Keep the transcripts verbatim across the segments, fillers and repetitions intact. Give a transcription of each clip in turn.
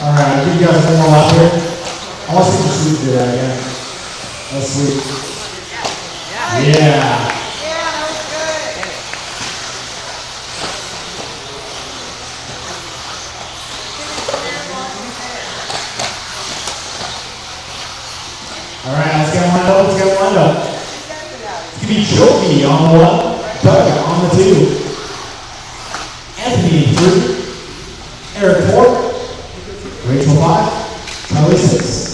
Alright, I'll give you guys one more lap here. I want to see the sweep do that again. Let's sweep. Yeah. Alright, let's get lined up, let's get lined up. It's going to be Joey on the one, Buggy on the two, Anthony three, Eric four, Rachel five, Charlie six.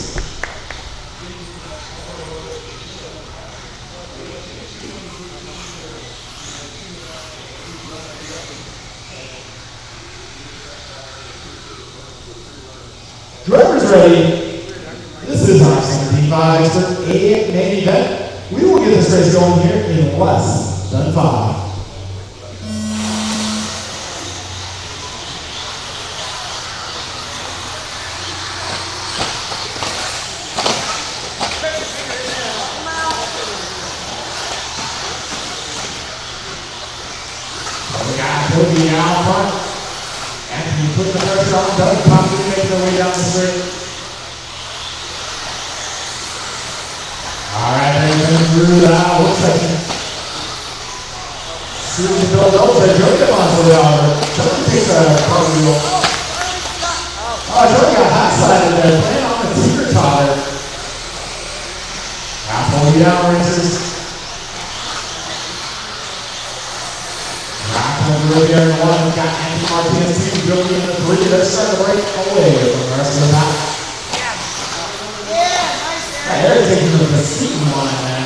Drivers ready. This is our seventeen-five Extra eighty-eight main event. We will get this race going here in less than five. We got Buggy out front. Anthony put the pressure on Doug, possibly making their way down the straight. Alright, they're through that work section. Susan Bill knows that Joey got on the way over. Joey takes a cartwheel. Oh, Joey got hot-sided there, playing on the teeter-totter. Now pulling you down, racers. Rock over there in one. We've got Andy Martinez, two, Joey in the three. They're starting to break away from the rest of the pack. Yeah, they're taking the seat line, man.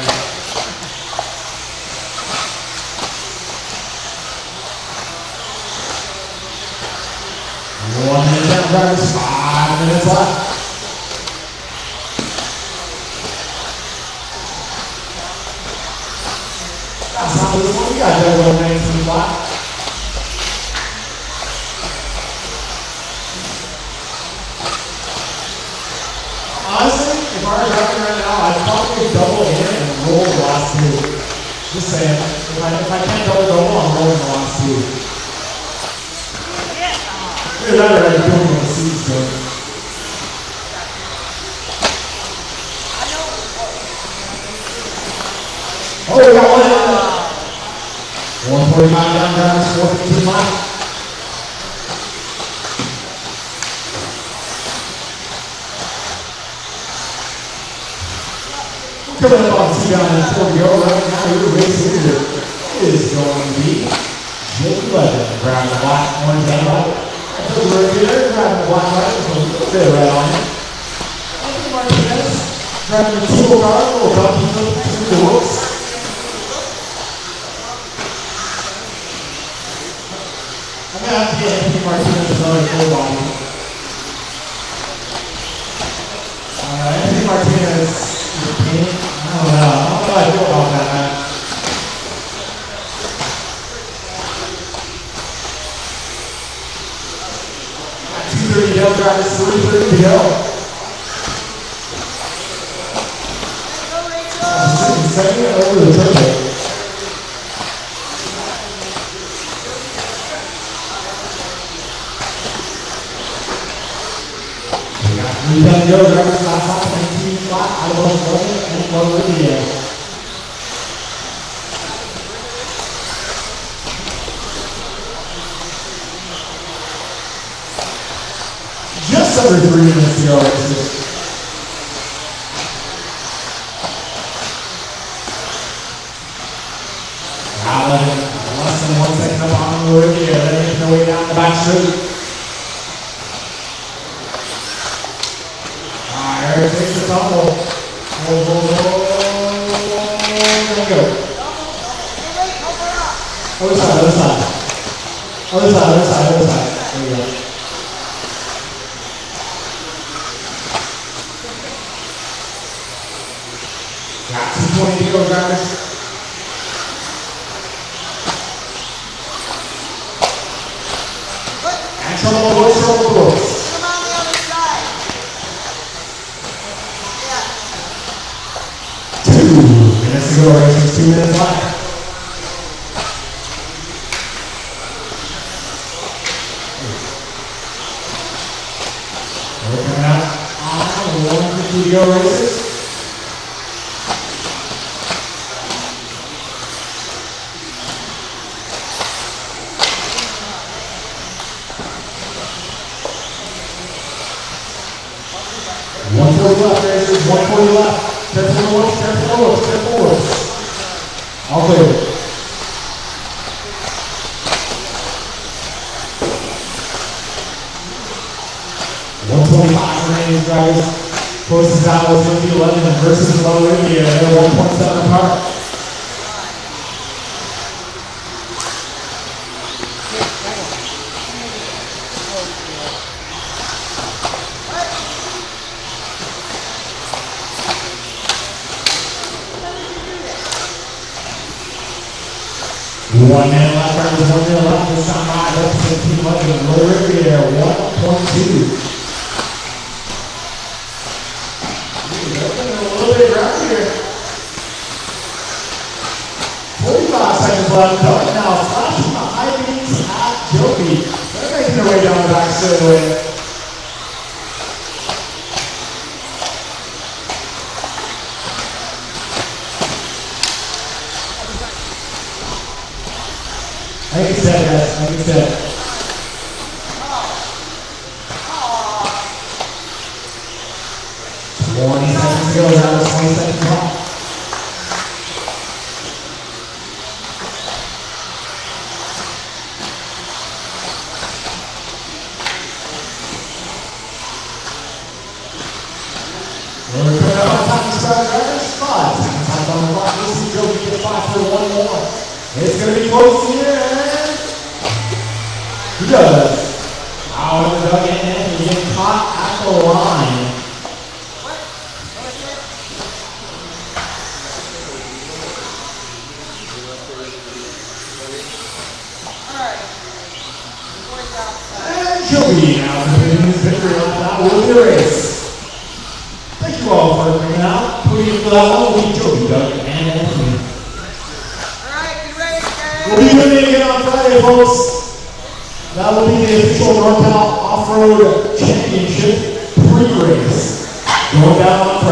One minute down, drivers. Five minutes left. That's not this one. We got that little nineteen flat. Honestly, if I were driving right now, I'd probably double in and roll the last two. Just saying. If I, if I can't double double, I'm rolling the last two. Either that or I'm doing what the seats do. Oh, we got one in. one forty-five down, drivers, four fifteen left. Coming up on two down and four to go right now, your race leader is going to be Jake Legend, grabbing the black, orange, and white. That's over here, grabbing the black, white, with a little bit of red on it. Anthony Martinez, driving the teal car, a little bumpy flip through the whoops. I'm going to have to get Anthony Martinez another full body. Uh, Anthony Martinez, I don't know. I don't know how I feel about that, man. Got two thirty to go, drivers, three thirty to go. Second over the turbo. We got three ten to go, drivers, last off, nineteen flat, out of both Logan and Logan Video. Just under three minutes to go, racers. Now less than one second up on the Video. They're making their way down the back straight. Alright, takes the tumble. Whoa, whoa, whoa. There we go. Other side, other side. Other side, other side, other side. There we go. Got two twenty to go, drivers. And trouble the whoops, trouble the whoops. Come on the other side. Yeah. Two minutes to go, racers. Two minutes left. We're coming out on one fifty to go races. one forty left, racers, one forty left. Step forward, step forward, step forward. All clear. one twenty-five remaining drivers. Closest out was fifty eleven versus Low India. They're one point seven apart. One minute left, drivers, one minute left. This time by represent Team Legend, Low India, one point two. A little bit around here. forty-five seconds left. Dark now flashing the high beams at Joby. They're making their way down the back straightaway. Like I said, guys, like I said. twenty seconds to go, down to twenty seconds left. We're going to put out on time to start drivers. Five seconds left on the clock. We'll see Joe get five for one more. It's going to be close here, and he does. Out of the dug in, and he gets caught at the line. And Joey now completing his victory on that will be the race. Thank you all for coming out. Putting in for that one will be Joey, Doug, and Anthony. Alright, good race, guys. We'll be doing it again on Friday, folks. That will be the official Norcal Off-Road Championship pre-race. Going down on